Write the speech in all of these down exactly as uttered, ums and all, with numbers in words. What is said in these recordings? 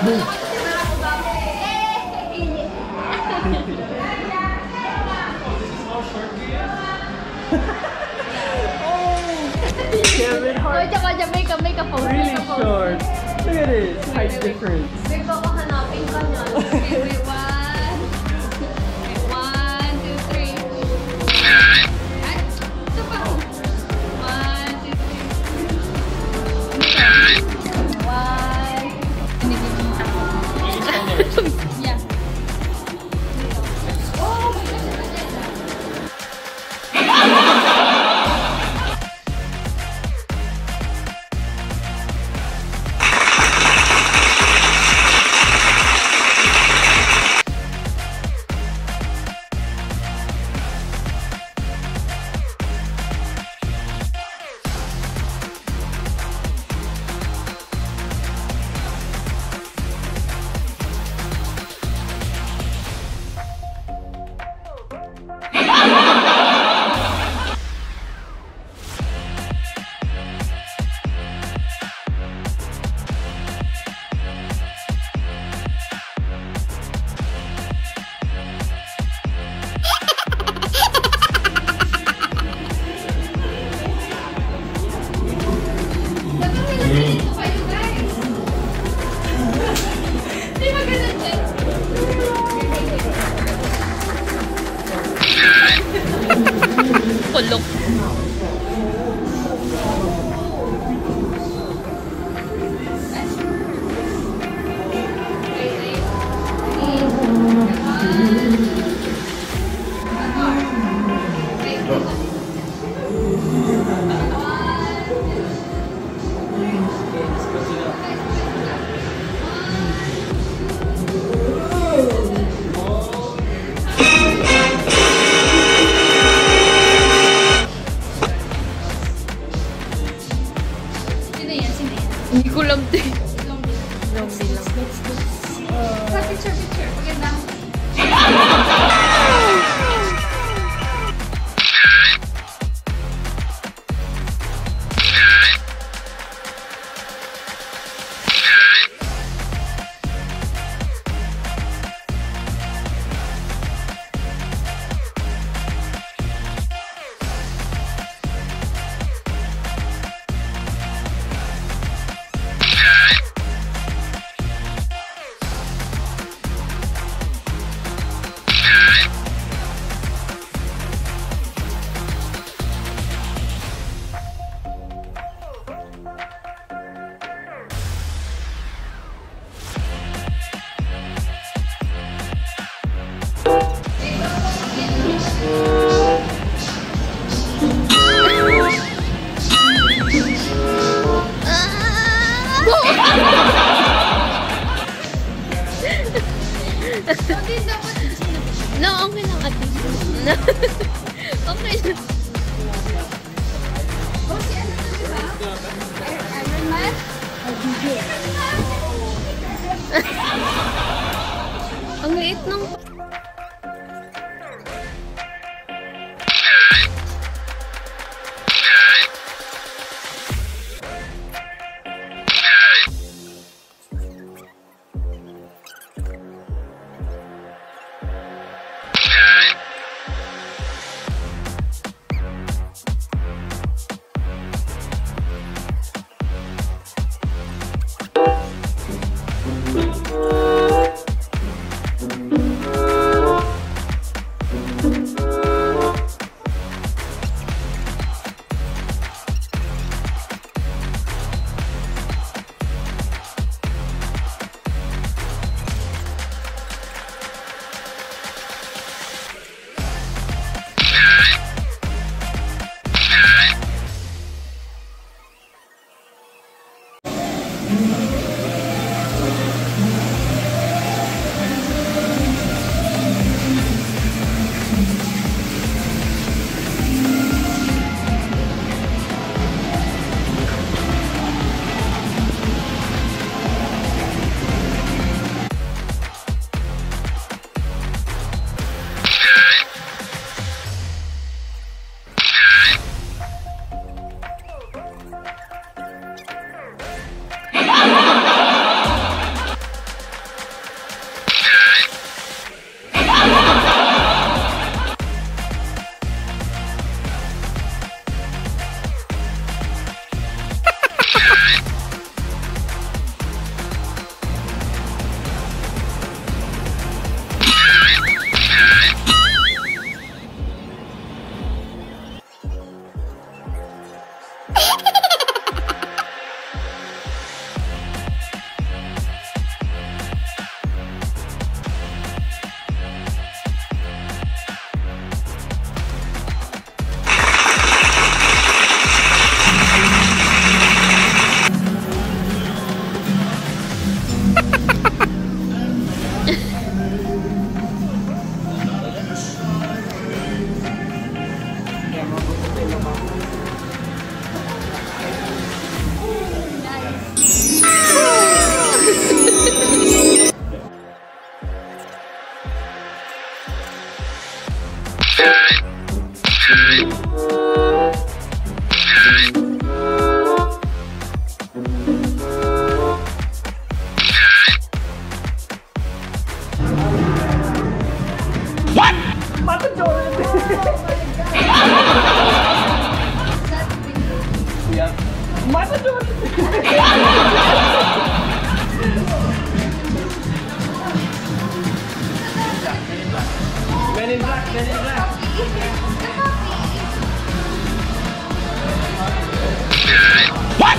Kevin Hart. Jamaica, Jamaica pose. Really short. Look at it. Height difference. Wait, baka hanapin ka niyan. Okay, wait, one. Wait, one, two, three. Ay, ito pa. One, two, three. One. Hindi ko kita. Yeah. Oh, my gosh. Kulok. Hindi ko lang din. Long bilang. Sa picture, picture. Maganda. No, okay lang ate. No. Okay lang. Oh, si ano na diba? Iron Man? Ang liit ng... Thank you. What? Michael Jordan. Yeah. Michael Jordan. Men in Black, Men in Black. What?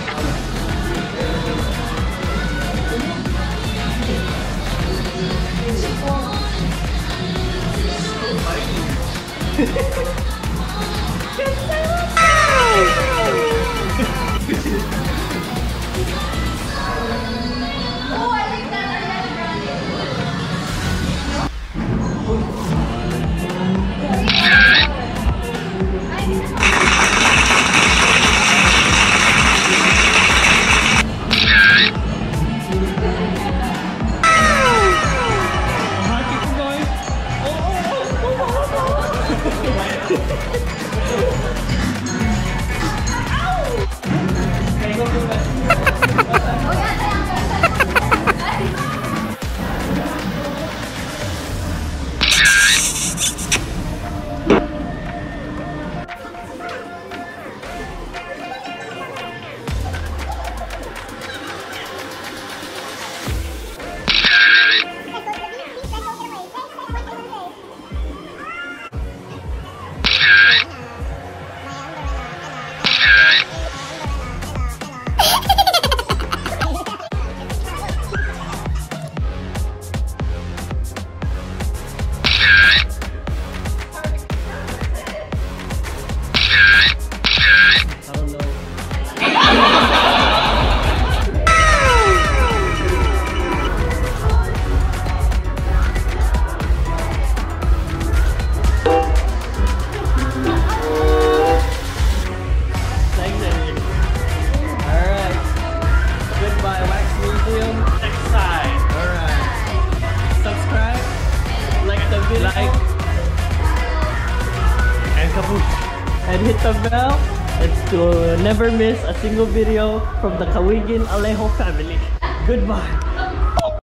Oh, I like that. Ariana Grande. Like and kaput and hit the bell and to never miss a single video from the Kawigin Alejo family. Goodbye.